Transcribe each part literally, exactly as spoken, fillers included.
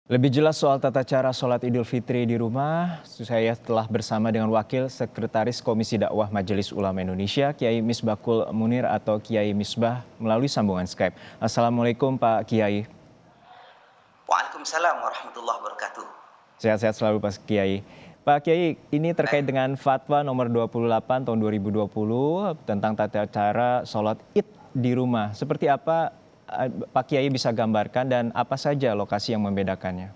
Lebih jelas soal tata cara sholat Idul Fitri di rumah, saya telah bersama dengan Wakil Sekretaris Komisi Dakwah Majelis Ulama Indonesia, Kiai Misbakul Munir atau Kiai Misbah melalui sambungan Skype. Assalamualaikum Pak Kiai. Waalaikumsalam warahmatullahi wabarakatuh. Sehat-sehat selalu Pak Kiai. Pak Kiai, ini terkait dengan fatwa nomor dua puluh delapan tahun dua ribu dua puluh tentang tata cara sholat Id di rumah. Seperti apa Pak Kiai bisa gambarkan dan apa saja lokasi yang membedakannya?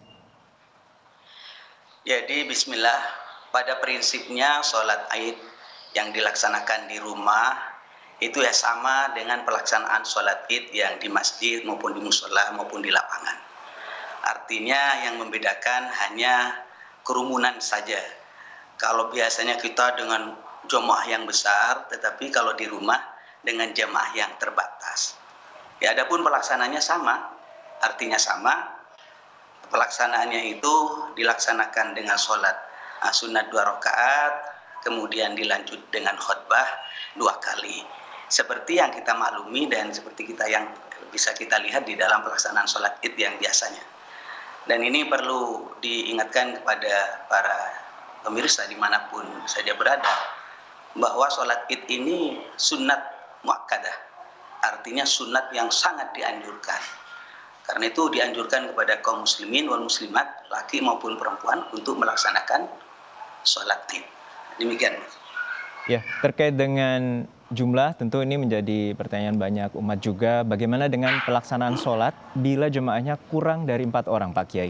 Jadi bismillah, pada prinsipnya sholat Id yang dilaksanakan di rumah itu ya sama dengan pelaksanaan sholat Id yang di masjid maupun di musola maupun di lapangan. Artinya yang membedakan hanya kerumunan saja. Kalau biasanya kita dengan jamaah yang besar, tetapi kalau di rumah dengan jamaah yang terbatas. Ya, adapun pelaksananya sama, artinya sama. Pelaksanaannya itu dilaksanakan dengan sholat uh, sunat dua rakaat, kemudian dilanjut dengan khutbah dua kali. Seperti yang kita maklumi dan seperti kita yang bisa kita lihat di dalam pelaksanaan sholat Id yang biasanya. Dan ini perlu diingatkan kepada para pemirsa dimanapun saja berada, bahwa sholat Id ini sunat muakkadah. Artinya sunat yang sangat dianjurkan. Karena itu dianjurkan kepada kaum muslimin wal muslimat, laki maupun perempuan, untuk melaksanakan sholat Id. Demikian. Ya, terkait dengan jumlah, tentu ini menjadi pertanyaan banyak umat juga. Bagaimana dengan pelaksanaan sholat bila jemaahnya kurang dari empat orang, Pak Kiai?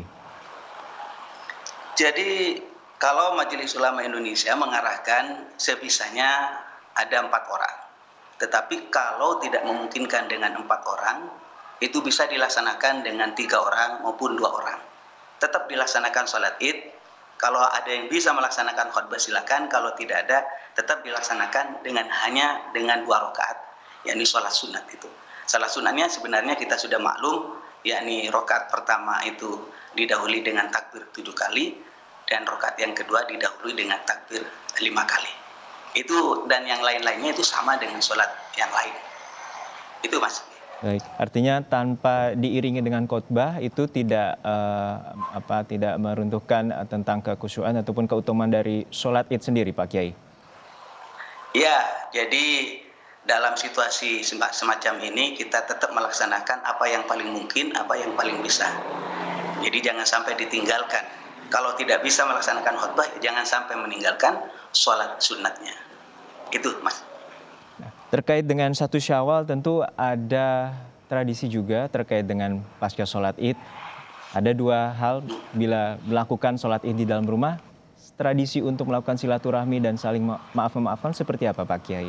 Jadi kalau Majelis Ulama Indonesia mengarahkan sebisanya ada empat orang. Tetapi kalau tidak memungkinkan dengan empat orang, itu bisa dilaksanakan dengan tiga orang maupun dua orang. Tetap dilaksanakan sholat Id. Kalau ada yang bisa melaksanakan khutbah silakan. Kalau tidak ada, tetap dilaksanakan dengan hanya dengan dua rakaat, yakni sholat sunat itu. Salah sunatnya sebenarnya kita sudah maklum, yakni rakaat pertama itu didahului dengan takbir tujuh kali, dan rakaat yang kedua didahului dengan takbir lima kali. Itu dan yang lain-lainnya itu sama dengan sholat yang lain. Itu Mas. Baik, artinya tanpa diiringi dengan khotbah itu tidak uh, apa tidak meruntuhkan uh, tentang kekhusyuan ataupun keutamaan dari sholat Id sendiri, Pak Kiai. Ya, jadi dalam situasi semacam ini kita tetap melaksanakan apa yang paling mungkin, apa yang paling bisa. Jadi jangan sampai ditinggalkan. Kalau tidak bisa melaksanakan khutbah, jangan sampai meninggalkan sholat sunatnya. Itu, Mas. Nah, terkait dengan satu Syawal tentu ada tradisi juga terkait dengan pasca sholat Id. Ada dua hal bila melakukan sholat Id di dalam rumah, tradisi untuk melakukan silaturahmi dan saling maaf-memaafkan seperti apa Pak Kiai?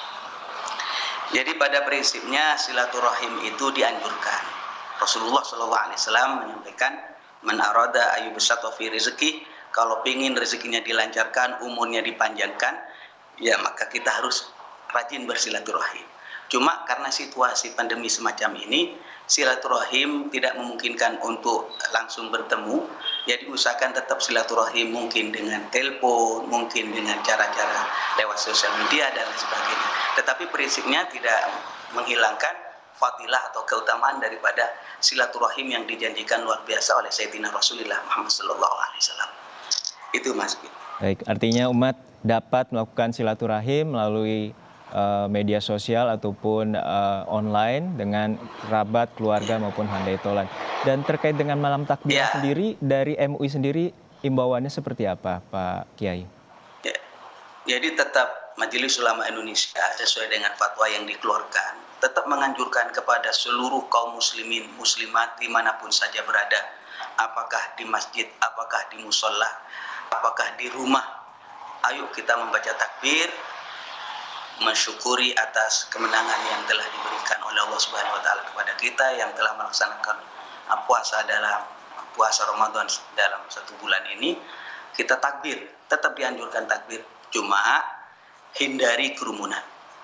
Jadi pada prinsipnya silaturahim itu dianjurkan. Rasulullah shallallahu alaihi wasallam menyampaikan, man arada ayyubsata fi rizqi, kalau ingin rezekinya dilancarkan, umurnya dipanjangkan, ya maka kita harus rajin bersilaturahim. Cuma karena situasi pandemi semacam ini, silaturahim tidak memungkinkan untuk langsung bertemu, jadi usahakan tetap silaturahim mungkin dengan telepon, mungkin dengan cara-cara lewat sosial media dan lain sebagainya. Tetapi prinsipnya tidak menghilangkan fadilah atau keutamaan daripada silaturahim yang dijanjikan luar biasa oleh Sayyidina Rasulullah Muhammad sallallahu alaihi wasallam. Itu Mas. Baik, artinya umat dapat melakukan silaturahim melalui uh, media sosial ataupun uh, online dengan kerabat, keluarga maupun handai tolan. Dan terkait dengan malam takbiran ya. Sendiri, dari M U I sendiri imbauannya seperti apa Pak Kiai? Ya. Jadi tetap Majelis Ulama Indonesia sesuai dengan fatwa yang dikeluarkan, tetap menganjurkan kepada seluruh kaum muslimin, muslimat dimanapun saja berada, apakah di masjid, apakah di musola, apakah di rumah, ayo kita membaca takbir, mensyukuri atas kemenangan yang telah diberikan oleh Allah Subhanahu wa taala kepada kita yang telah melaksanakan puasa dalam puasa Ramadan dalam satu bulan ini. Kita takbir, tetap dianjurkan takbir, cuma hindari kerumunan.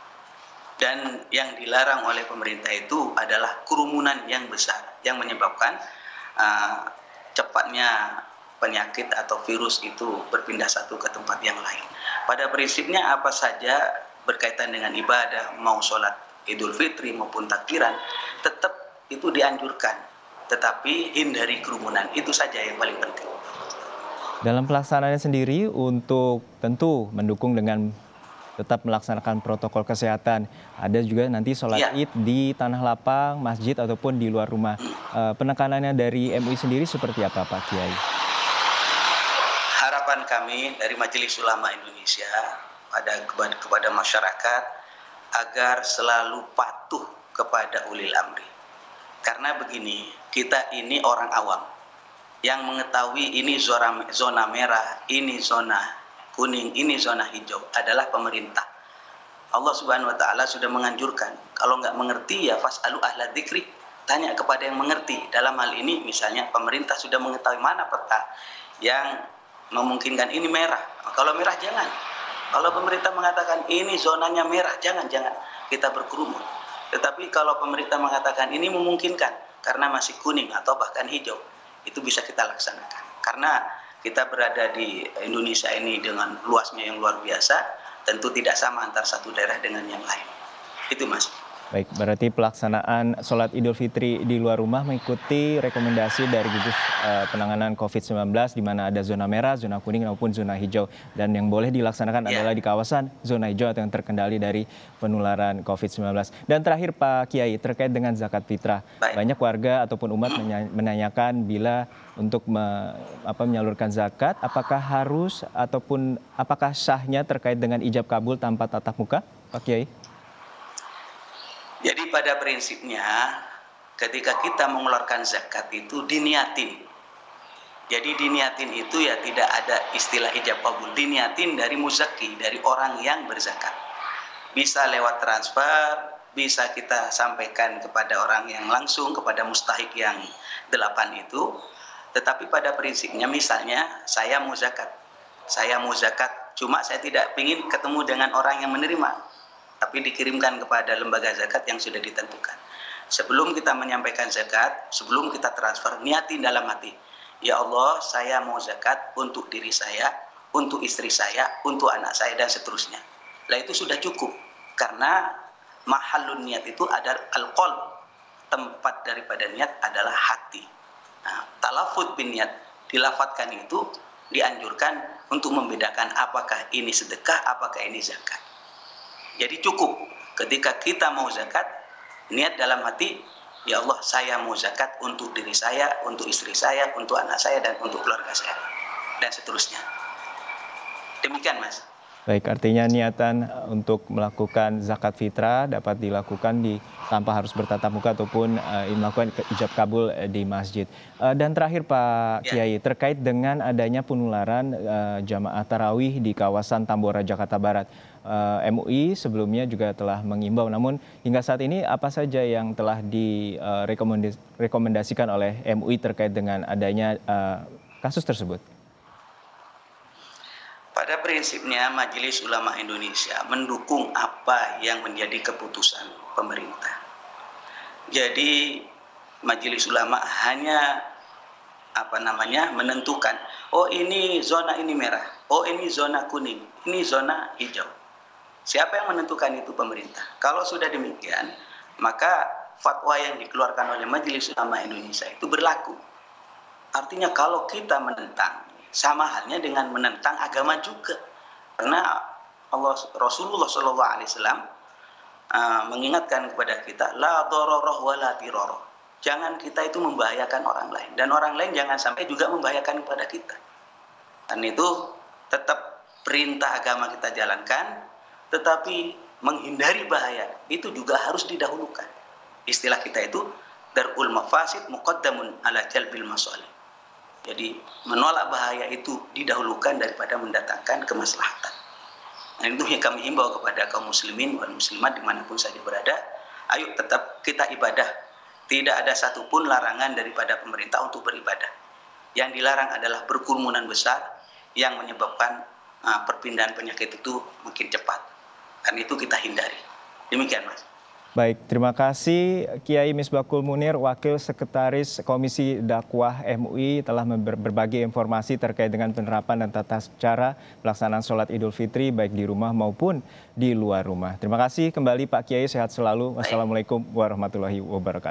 Dan yang dilarang oleh pemerintah itu adalah kerumunan yang besar yang menyebabkan uh, cepatnya penyakit atau virus itu berpindah satu ke tempat yang lain. Pada prinsipnya apa saja berkaitan dengan ibadah, mau sholat Idul Fitri maupun takbiran, tetap itu dianjurkan tetapi hindari kerumunan. Itu saja yang paling penting. Dalam pelaksanaannya sendiri untuk tentu mendukung dengan tetap melaksanakan protokol kesehatan. Ada juga nanti sholat Ya. Id di tanah lapang, masjid ataupun di luar rumah. Eh, penekanannya dari M U I sendiri seperti apa Pak Kiai? Harapan kami dari Majelis Ulama Indonesia pada kepada, kepada masyarakat agar selalu patuh kepada ulil amri. Karena begini, kita ini orang awam yang mengetahui ini zona, zona merah, ini zona kuning, ini zona hijau adalah pemerintah. Allah Subhanahu wa taala sudah menganjurkan, kalau nggak mengerti ya fas'alu ahla dzikri, tanya kepada yang mengerti. Dalam hal ini misalnya pemerintah sudah mengetahui mana peta yang memungkinkan ini merah. Kalau merah jangan. Kalau pemerintah mengatakan ini zonanya merah, jangan jangan kita berkerumun. Tetapi kalau pemerintah mengatakan ini memungkinkan karena masih kuning atau bahkan hijau, itu bisa kita laksanakan. Karena kita berada di Indonesia ini dengan luasnya yang luar biasa, tentu tidak sama antara satu daerah dengan yang lain. Itu Mas. Baik, berarti pelaksanaan sholat Idul Fitri di luar rumah mengikuti rekomendasi dari gugus uh, penanganan COVID sembilan belas di mana ada zona merah, zona kuning maupun zona hijau. Dan yang boleh dilaksanakan yeah. adalah di kawasan zona hijau atau yang terkendali dari penularan COVID sembilan belas. Dan terakhir Pak Kiai, terkait dengan zakat fitrah. Baik. Banyak warga ataupun umat hmm. menanyakan bila untuk me, apa, menyalurkan zakat, apakah harus ataupun apakah sahnya terkait dengan ijab kabul tanpa tatap muka, Pak Kiai? Jadi pada prinsipnya ketika kita mengeluarkan zakat itu diniatin. Jadi diniatin itu ya tidak ada istilah ijab kabul. Diniatin dari muzaki, dari orang yang berzakat. Bisa lewat transfer, bisa kita sampaikan kepada orang yang langsung, kepada mustahik yang delapan itu. Tetapi pada prinsipnya misalnya saya mau zakat. Saya mau zakat, cuma saya tidak ingin ketemu dengan orang yang menerima. Tapi dikirimkan kepada lembaga zakat yang sudah ditentukan. Sebelum kita menyampaikan zakat, sebelum kita transfer, niatin dalam hati. Ya Allah, saya mau zakat untuk diri saya, untuk istri saya, untuk anak saya, dan seterusnya. Nah itu sudah cukup. Karena mahallun niat itu adalah al-qalb. Tempat daripada niat adalah hati. Nah, talafut bin niat, dilafatkan itu dianjurkan untuk membedakan apakah ini sedekah, apakah ini zakat. Jadi cukup ketika kita mau zakat, niat dalam hati, ya Allah saya mau zakat untuk diri saya, untuk istri saya, untuk anak saya, dan untuk keluarga saya, dan seterusnya. Demikian Mas. Baik, artinya niatan untuk melakukan zakat fitrah dapat dilakukan di tanpa harus bertatap muka ataupun uh, melakukan ijab kabul uh, di masjid. Uh, dan terakhir Pak ya. Kiai, terkait dengan adanya penularan uh, jamaah tarawih di kawasan Tambora, Jakarta Barat. Uh, M U I sebelumnya juga telah mengimbau, namun hingga saat ini apa saja yang telah direkomendasikan oleh M U I terkait dengan adanya uh, kasus tersebut? Pada prinsipnya Majelis Ulama Indonesia mendukung apa yang menjadi keputusan pemerintah. Jadi Majelis Ulama hanya apa namanya menentukan, oh ini zona ini merah, oh ini zona kuning, ini zona hijau. Siapa yang menentukan itu? Pemerintah. Kalau sudah demikian, maka fatwa yang dikeluarkan oleh Majelis Ulama Indonesia itu berlaku. Artinya kalau kita menentang, sama halnya dengan menentang agama juga. Karena Allah Rasulullah shallallahu alaihi wasallam uh, mengingatkan kepada kita, la dararah wa la dirarah. Jangan kita itu membahayakan orang lain, dan orang lain jangan sampai juga membahayakan kepada kita. Dan itu tetap perintah agama kita jalankan, tetapi menghindari bahaya itu juga harus didahulukan. Istilah kita itu darul mafasid muqaddamun ala jalbil masalih. Jadi menolak bahaya itu didahulukan daripada mendatangkan kemaslahatan. Nah, itu yang kami himbau kepada kaum muslimin dan muslimat dimanapun saja berada. Ayo tetap kita ibadah. Tidak ada satupun larangan daripada pemerintah untuk beribadah. Yang dilarang adalah berkerumunan besar yang menyebabkan uh, perpindahan penyakit itu makin cepat. Dan itu kita hindari. Demikian Mas. Baik, terima kasih Kiai Misbakul Munir, Wakil Sekretaris Komisi Dakwah M U I telah berbagi informasi terkait dengan penerapan dan tata cara pelaksanaan sholat Idul Fitri baik di rumah maupun di luar rumah. Terima kasih kembali Pak Kiai, sehat selalu. Wassalamualaikum warahmatullahi wabarakatuh.